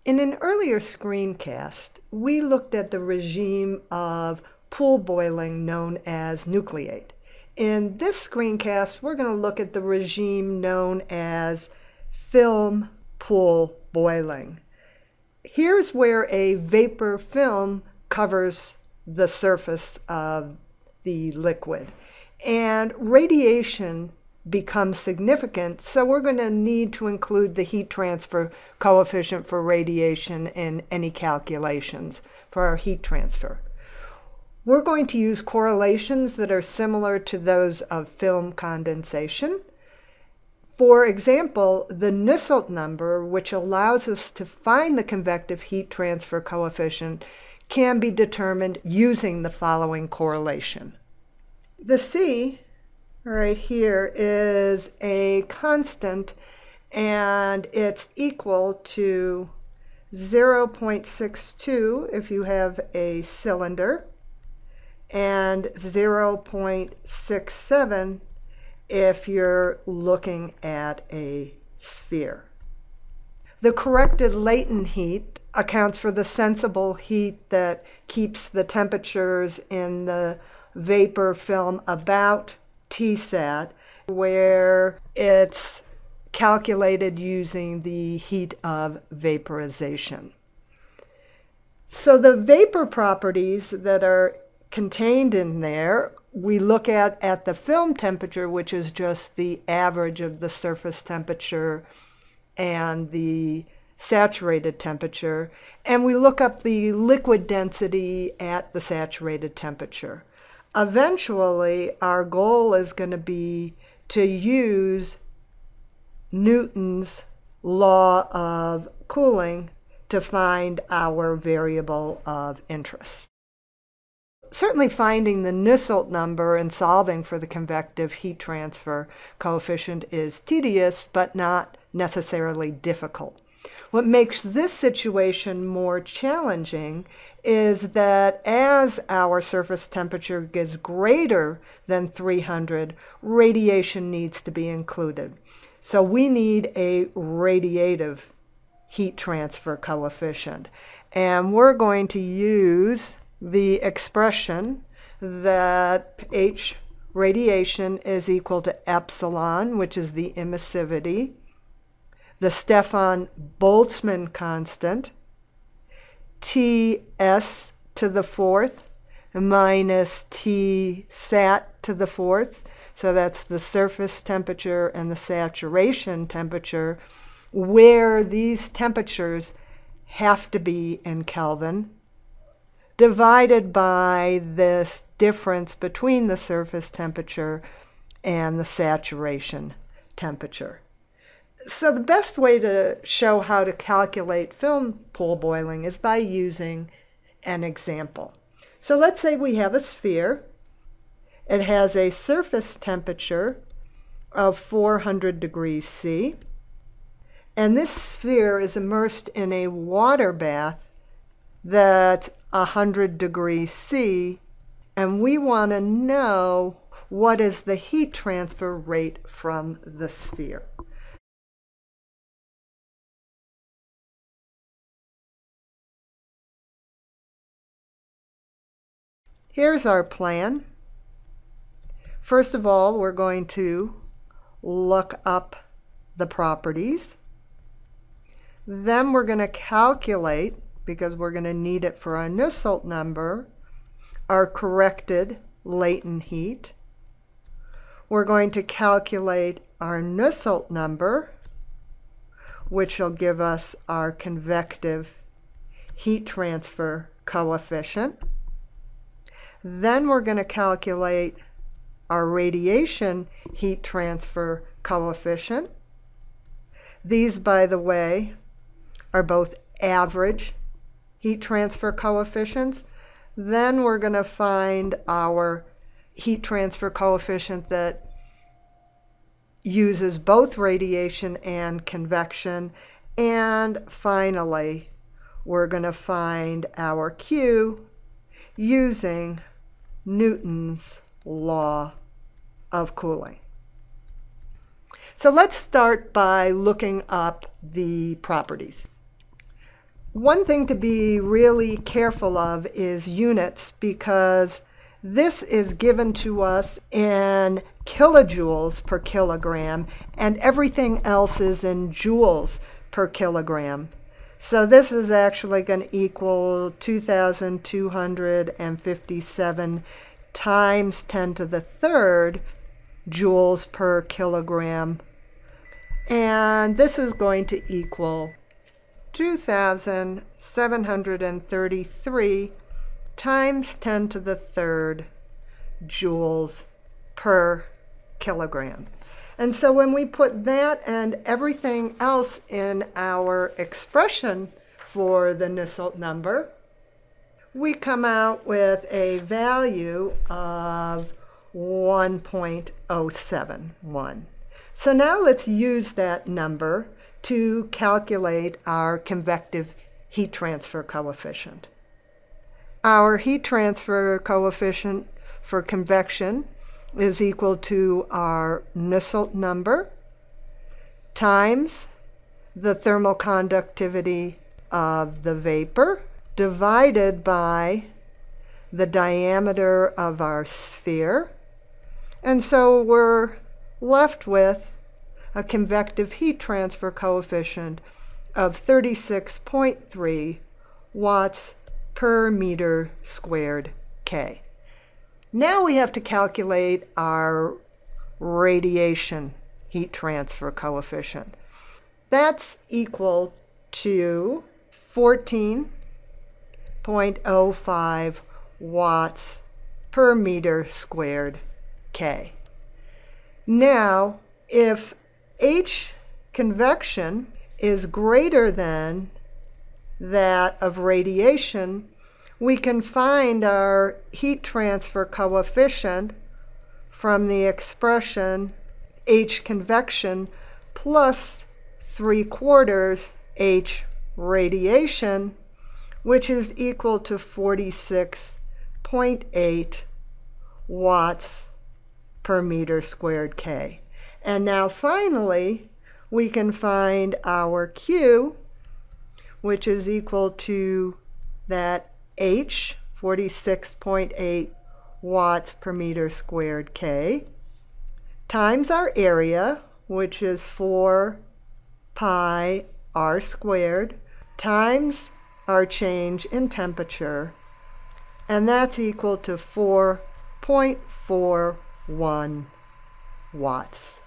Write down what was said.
In an earlier screencast, we looked at the regime of pool boiling known as nucleate. In this screencast, we're going to look at the regime known as film pool boiling. Here's where a vapor film covers the surface of the liquid, and radiation becomes significant, so we're going to need to include the heat transfer coefficient for radiation in any calculations for our heat transfer. We're going to use correlations that are similar to those of film condensation. For example, the Nusselt number, which allows us to find the convective heat transfer coefficient, can be determined using the following correlation. The C right here is a constant, and it's equal to 0.62 if you have a cylinder and 0.67 if you're looking at a sphere. The corrected latent heat accounts for the sensible heat that keeps the temperatures in the vapor film about Tsat, where it's calculated using the heat of vaporization. So the vapor properties that are contained in there, we look at the film temperature, which is just the average of the surface temperature and the saturated temperature, and we look up the liquid density at the saturated temperature. Eventually, our goal is going to be to use Newton's law of cooling to find our variable of interest. Certainly finding the Nusselt number and solving for the convective heat transfer coefficient is tedious, but not necessarily difficult. What makes this situation more challenging is that as our surface temperature gets greater than 300, radiation needs to be included. So we need a radiative heat transfer coefficient. And we're going to use the expression that H radiation is equal to epsilon, which is the emissivity, the Stefan-Boltzmann constant, Ts to the fourth minus Tsat to the fourth. So that's the surface temperature and the saturation temperature, where these temperatures have to be in Kelvin, divided by this difference between the surface temperature and the saturation temperature. So the best way to show how to calculate film pool boiling is by using an example. So let's say we have a sphere. It has a surface temperature of 400 degrees C, and this sphere is immersed in a water bath that's 100 degrees C, and we want to know what is the heat transfer rate from the sphere. Here's our plan. First of all, we're going to look up the properties. Then we're going to calculate, because we're going to need it for our Nusselt number, our corrected latent heat. We're going to calculate our Nusselt number, which will give us our convective heat transfer coefficient. Then we're going to calculate our radiation heat transfer coefficient. These, by the way, are both average heat transfer coefficients. Then we're going to find our heat transfer coefficient that uses both radiation and convection. And finally, we're going to find our Q using Newton's law of cooling. So let's start by looking up the properties. One thing to be really careful of is units, because this is given to us in kilojoules per kilogram and everything else is in joules per kilogram. So this is actually going to equal 2,257 times 10 to the third joules per kilogram. And this is going to equal 2,733 times 10 to the third joules per kilogram. And so when we put that and everything else in our expression for the Nusselt number, we come out with a value of 1.071. So now let's use that number to calculate our convective heat transfer coefficient. Our heat transfer coefficient for convection is equal to our Nusselt number times the thermal conductivity of the vapor divided by the diameter of our sphere. And so we're left with a convective heat transfer coefficient of 36.3 watts per meter squared K. Now we have to calculate our radiation heat transfer coefficient. That's equal to 14.05 watts per meter squared K. Now, if H convection is greater than that of radiation, we can find our heat transfer coefficient from the expression H convection plus 3/4 H radiation, which is equal to 46.8 watts per meter squared K. And now finally, we can find our Q, which is equal to that H, 46.8 watts per meter squared K, times our area, which is 4 pi r squared, times our change in temperature, and that's equal to 4.41 watts.